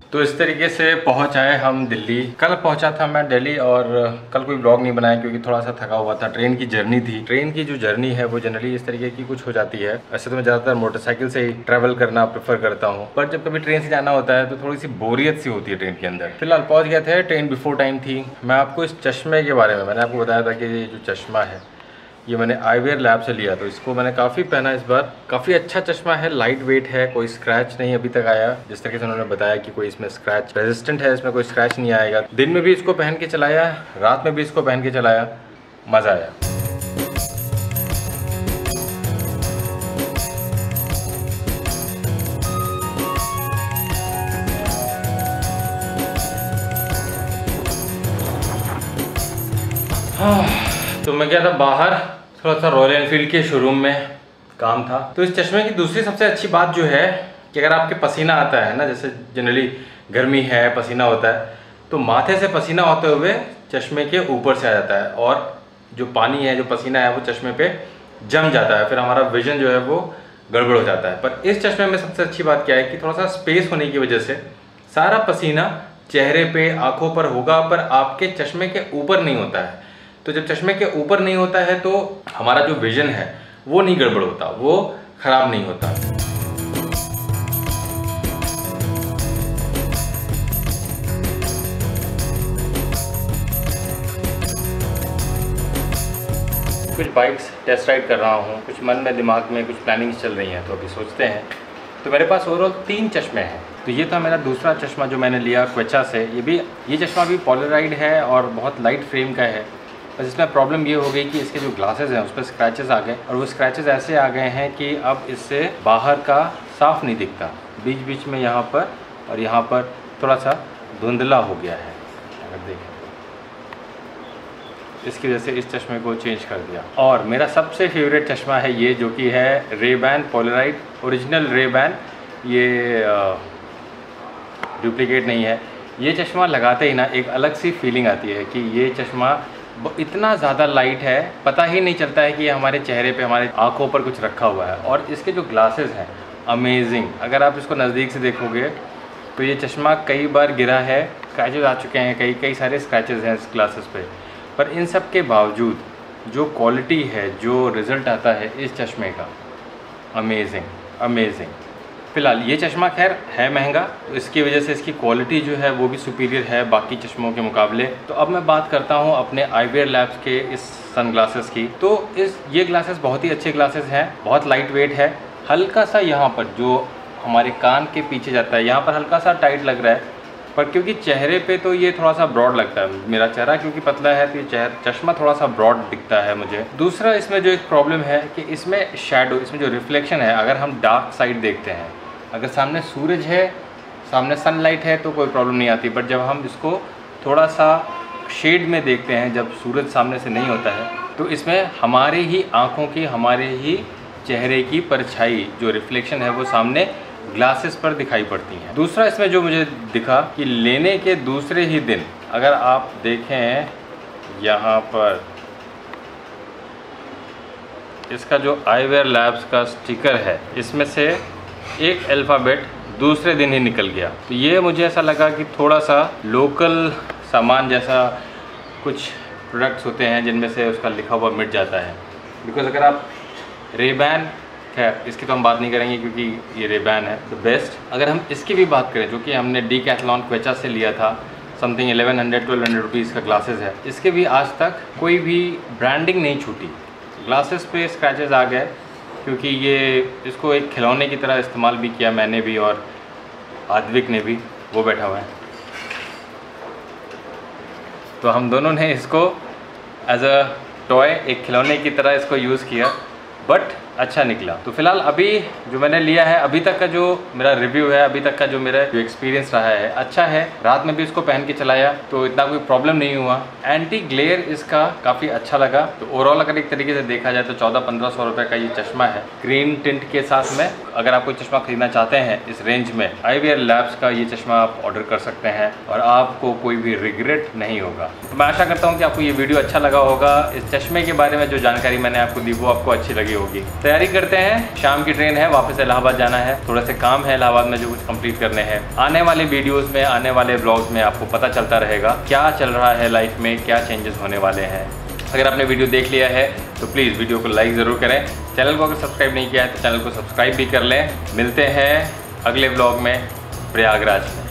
तो इस तरीके से पहुंच आए हम दिल्ली। कल पहुंचा था मैं दिल्ली और कल कोई ब्लॉग नहीं बनाया क्योंकि थोड़ा सा थका हुआ था। ट्रेन की जर्नी थी। ट्रेन की जो जर्नी है वो जनरली इस तरीके की कुछ हो जाती है। वैसे तो मैं ज़्यादातर मोटरसाइकिल से ही ट्रैवल करना प्रेफर करता हूँ, पर जब कभी ट्रेन से जाना होता है तो थोड़ी सी बोरियत सी होती है ट्रेन के अंदर। फिलहाल पहुँच गए थे, ट्रेन बिफोर टाइम थी। मैं आपको इस चश्मे के बारे में, मैंने आपको बताया था कि ये जो चश्मा है ये मैंने आईवेयर लैब से लिया, तो इसको मैंने काफ़ी पहना इस बार। काफ़ी अच्छा चश्मा है, लाइट वेट है, कोई स्क्रैच नहीं अभी तक आया। जिस तरीके से उन्होंने बताया कि कोई इसमें स्क्रैच रेजिस्टेंट है, इसमें कोई स्क्रैच नहीं आएगा। दिन में भी इसको पहन के चलाया, रात में भी इसको पहन के चलाया, मज़ा आया। तो मैं गया था बाहर, थोड़ा सा रॉयल एनफील्ड के शोरूम में काम था। तो इस चश्मे की दूसरी सबसे अच्छी बात जो है कि अगर आपके पसीना आता है ना, जैसे जनरली गर्मी है, पसीना होता है, तो माथे से पसीना होते हुए चश्मे के ऊपर से आ जाता है और जो पानी है, जो पसीना है, वो चश्मे पे जम जाता है। फिर हमारा विजन जो है वो गड़बड़ हो जाता है। पर इस चश्मे में सबसे अच्छी बात क्या है कि थोड़ा सा स्पेस होने की वजह से सारा पसीना चेहरे पे, आँखों पर होगा, पर आपके चश्मे के ऊपर नहीं होता है। तो जब चश्मे के ऊपर नहीं होता है तो हमारा जो विजन है वो नहीं गड़बड़ होता, वो खराब नहीं होता। कुछ बाइक्स टेस्ट राइड कर रहा हूँ, कुछ मन में, दिमाग में कुछ प्लानिंग्स चल रही हैं, तो अभी सोचते हैं। तो मेरे पास ओवरऑल 3 चश्मे हैं। तो ये था मेरा दूसरा चश्मा जो मैंने लिया क्वेचा से। ये चश्मा भी पोलराइड है और बहुत लाइट फ्रेम का है। बस इसमें प्रॉब्लम ये हो गई कि इसके जो ग्लासेस हैं उस पर स्क्रैचेस आ गए, और वो स्क्रैचेस ऐसे आ गए हैं कि अब इससे बाहर का साफ़ नहीं दिखता। बीच बीच में यहाँ पर और यहाँ पर थोड़ा सा धुंधला हो गया है, अगर देखें। इसकी वजह से इस चश्मे को चेंज कर दिया। और मेरा सबसे फेवरेट चश्मा है ये, जो कि है रेबैन पोलराइड, ओरिजिनल रेबैन। ये डुप्लीकेट नहीं है। ये चश्मा लगाते ही ना एक अलग सी फीलिंग आती है कि ये चश्मा इतना ज़्यादा लाइट है, पता ही नहीं चलता है कि ये हमारे चेहरे पे, हमारे आँखों पर कुछ रखा हुआ है। और इसके जो ग्लासेस हैं अमेजिंग। अगर आप इसको नज़दीक से देखोगे तो ये चश्मा कई बार गिरा है, स्क्रैचेस आ चुके हैं, कई सारे स्क्रैचेस हैं इस ग्लासेस पे। पर इन सब के बावजूद जो क्वालिटी है, जो रिज़ल्ट आता है इस चश्मे का, अमेजिंग अमेजिंग। फ़िलहाल ये चश्मा खैर है महंगा, तो इसकी वजह से इसकी क्वालिटी जो है वो भी सुपीरियर है बाकी चश्मों के मुकाबले। तो अब मैं बात करता हूँ अपने आईवेयर लैब्स के इस सनग्लासेस की। तो ये ग्लासेस बहुत ही अच्छे ग्लासेस हैं, बहुत लाइट वेट है। हल्का सा यहाँ पर जो हमारे कान के पीछे जाता है, यहाँ पर हल्का सा टाइट लग रहा है, पर क्योंकि चेहरे पे तो ये थोड़ा सा ब्रॉड लगता है। मेरा चेहरा क्योंकि पतला है तो ये चश्मा थोड़ा सा ब्रॉड दिखता है मुझे। दूसरा इसमें जो एक प्रॉब्लम है कि इसमें शैडो, इसमें जो रिफ्लेक्शन है, अगर हम डार्क साइड देखते हैं, अगर सामने सूरज है, सामने सनलाइट है तो कोई प्रॉब्लम नहीं आती, बट जब हम इसको थोड़ा सा शेड में देखते हैं, जब सूरज सामने से नहीं होता है, तो इसमें हमारे ही आँखों की, हमारे ही चेहरे की परछाई, जो रिफ्लेक्शन है, वो सामने ग्लासेस पर दिखाई पड़ती हैं। दूसरा इसमें जो मुझे दिखा कि लेने के दूसरे ही दिन, अगर आप देखें यहाँ पर इसका जो आईवेयर लैब्स का स्टिकर है, इसमें से एक अल्फ़ाबेट दूसरे दिन ही निकल गया। तो ये मुझे ऐसा लगा कि थोड़ा सा लोकल सामान जैसा कुछ प्रोडक्ट्स होते हैं जिनमें से उसका लिखा हुआ मिट जाता है। बिकॉज़ अगर आप रेबैन, खैर इसकी तो हम बात नहीं करेंगे क्योंकि ये रेबैन है द बेस्ट। अगर हम इसकी भी बात करें, जो कि हमने डीकैथलॉन क्वेचा से लिया था, समथिंग 1100-1200 रुपीज़ का ग्लासेस है, इसके भी आज तक कोई भी ब्रांडिंग नहीं छूटी। ग्लासेस पे स्क्रैचेस आ गए क्योंकि ये इसको एक खिलौने की तरह इस्तेमाल भी किया मैंने भी, और आद्विक ने भी, वो बैठा हुआ है। तो हम दोनों ने इसको एज अ टॉय, एक खिलौने की तरह इसको यूज़ किया, बट अच्छा निकला। तो फिलहाल अभी जो मैंने लिया है, अभी तक का जो मेरा रिव्यू है, अभी तक का जो मेरा जो एक्सपीरियंस रहा है, अच्छा है। रात में भी इसको पहन के चलाया तो इतना कोई प्रॉब्लम नहीं हुआ। एंटी ग्लेयर इसका काफ़ी अच्छा लगा। तो ओवरऑल अगर एक तरीके से देखा जाए तो 1400-1500 रुपये का ये चश्मा है ग्रीन टिंट के साथ में। अगर आप कोई चश्मा खरीदना चाहते हैं इस रेंज में, आईवेयर लैब्स का ये चश्मा आप ऑर्डर कर सकते हैं और आपको कोई भी रिग्रेट नहीं होगा। तो मैं आशा करता हूँ कि आपको ये वीडियो अच्छा लगा होगा। इस चश्मे के बारे में जो जानकारी मैंने आपको दी वो आपको अच्छी लगी होगी। तैयारी करते हैं, शाम की ट्रेन है, वापस इलाहाबाद जाना है। थोड़ा से काम है इलाहाबाद में जो कुछ कंप्लीट करने हैं। आने वाले वीडियोस में, आने वाले ब्लॉग्स में आपको पता चलता रहेगा क्या चल रहा है लाइफ में, क्या चेंजेस होने वाले हैं। अगर आपने वीडियो देख लिया है तो प्लीज़ वीडियो को लाइक ज़रूर करें। चैनल को अगर सब्सक्राइब नहीं किया है तो चैनल को सब्सक्राइब भी कर लें। मिलते हैं अगले ब्लॉग में प्रयागराज में।